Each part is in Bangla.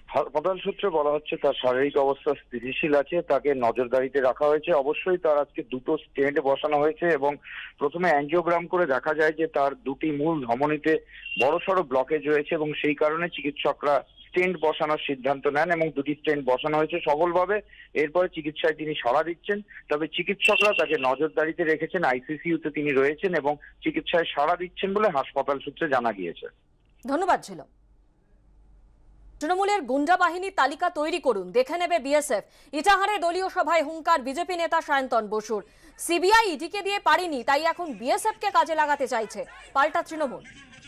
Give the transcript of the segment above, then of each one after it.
হাসপাতাল সূত্রে বলা হচ্ছে তার শারীরিক অবস্থা স্থিতিশীল আছে, তাকে নজরদারিতে রাখা হয়েছে। অবশ্যই তার আজকে দুটো স্টেন্ট বসানো হয়েছে এবং প্রথমে অ্যাঞ্জিওগ্রাম করে দেখা যায় যে তার দুটি মূল ধমনীতে বড়সড় ব্লকেজ রয়েছে এবং সেই কারণে চিকিৎসকরা স্টেন্ট বসানোর সিদ্ধান্ত নেন এবং দুটি স্টেন্ট বসানো হয়েছে সফলভাবে। এরপরে চিকিৎসায় তিনি সাড়া দিচ্ছেন, তবে চিকিৎসকরা তাকে নজরদারিতে রেখেছেন, আইসিইউতে তিনি রয়েছেন এবং চিকিৎসায় সাড়া দিচ্ছেন বলে হাসপাতাল সূত্রে জানা গিয়েছে। ধন্যবাদ। ছিল তৃণমূলের গুন্ডা বাহিনীর তালিকা তৈরি করুন, দেখে নেবে বিএসএফ। ইটাহারে দলীয় সভায় হুঙ্কার বিজেপি নেতা সায়ন্তন বসুর। সিবিআই ইডিকে দিয়ে পারেনি, তাই এখন বিএসএফ কে কাজে লাগাতে চাইছে পাল্টা তৃণমূল।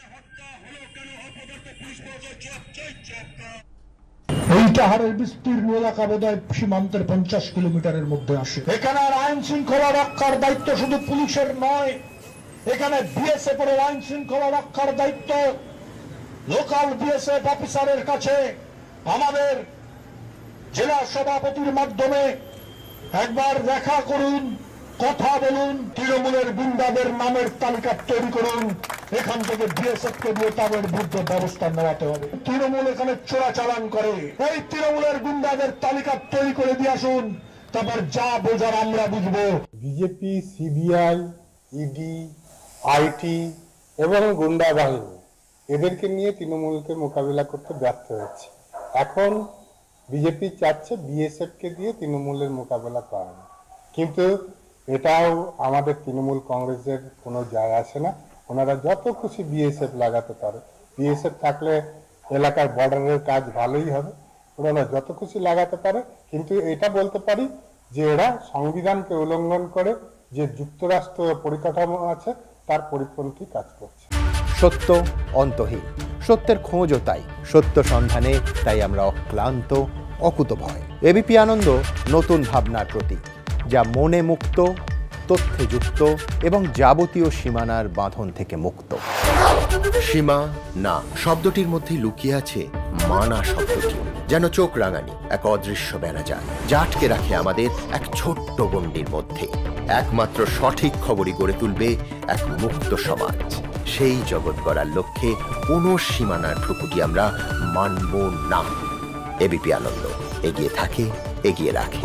ইটাহারের বিস্তীর্ণ এলাকা বোধহয় সীমান্তের 50 কিলোমিটারের মধ্যে আসে। এখানে আইন শৃঙ্খলা রক্ষার দায়িত্ব শুধু পুলিশের নয়, এখানে বিএসএফ এর আইন শৃঙ্খলা রক্ষার দায়িত্ব। লোকাল বিএসএফ অফিসারের কাছে আমাদের জেলা সভাপতির মাধ্যমে একবার দেখা করুন, কথা বলুন, তৃণমূলের গুন্ডাদের নামের তালিকা তৈরি করুন। এখান থেকে বিএসএফ কে দিয়ে তাদের বিরুদ্ধে ব্যবস্থা নেওয়াতে হবে। তৃণমূল এখানে চোরাচালান করে, এই তৃণমূলের গুন্ডাদের তালিকা তৈরি করে দিয়ে আসুন, তারপর যা বোঝার আমরা বুঝবো। বিজেপি, সিবিআই, ইডি, আইটি এবং গুন্ডা বাহিনী এদেরকে নিয়ে তৃণমূলকে মোকাবিলা করতে ব্যর্থ হয়েছে। এখন বিজেপি চাচ্ছে বিএসএফ কে দিয়ে তৃণমূলের মোকাবিলা করানো, কিন্তু এটাও আমাদের তৃণমূল কংগ্রেসের কোনো যায় আসে না। ওনারা যত খুশি বিএসএফ লাগাতে পারে, বিএসএফ থাকলে এলাকার বর্ডারের কাজ ভালোই হবে, ওনারা যত খুশি লাগাতে পারে। কিন্তু এটা বলতে পারি যে এরা সংবিধানকে উল্লঙ্ঘন করে যে যুক্তরাষ্ট্র পরিকাঠামো আছে তার পরিপন্থী কাজ করছে। সত্য অন্তহীন, সত্যের খোঁজও তাই, সত্য সন্ধানে তাই আমরা অক্লান্ত, অকুতভয়। এবিপি আনন্দ নতুন ভাবনার প্রতীক, যা মনে মুক্ত, তথ্যে যুক্ত এবং যাবতীয় সীমানার বাঁধন থেকে মুক্ত। সীমা না শব্দটির মধ্যে লুকিয়ে আছে মানা শব্দটি, যেন চোখ রাঙানি এক অদৃশ্য বেড়াজাল, যা আটকে রাখে আমাদের এক ছোট্ট গণ্ডির মধ্যে। একমাত্র সঠিক খবরই গড়ে তুলবে এক মুক্ত সমাজ। সেই জগৎ গড়ার লক্ষ্যে কোনো সীমানার ঠুকুটি আমরা মানব না। এবিপি আনন্দ এগিয়ে থাকে, এগিয়ে রাখে।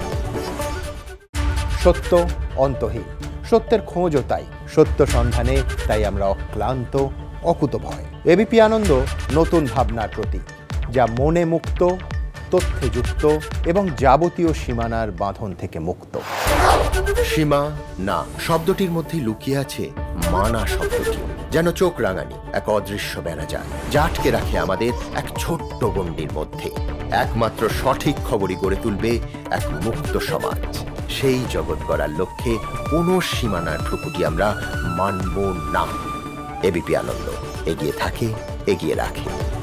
সত্য অন্তহীন, সত্যের খোঁজও তাই, সত্য সন্ধানে তাই আমরা অক্লান্ত, অকুতভয়। এবিপি আনন্দ নতুন ভাবনার প্রতীক, যা মনে মুক্ত, তথ্যে যুক্ত এবং যাবতীয় সীমানার বাঁধন থেকে মুক্ত। সীমা না শব্দটির মধ্যে লুকিয়ে আছে মানা শব্দটি, যেন চোখ রাঙানি এক অদৃশ্য বেড়াজাল, যা আটকে রাখে আমাদের এক ছোট্ট গণ্ডির মধ্যে। একমাত্র সঠিক খবরই গড়ে তুলবে এক মুক্ত সমাজ। সেই জগৎ গড়ার লক্ষ্যে কোনো সীমানার ঠুকুটি আমরা মানব না। এবিপি আনন্দ এগিয়ে থাকে, এগিয়ে রাখে।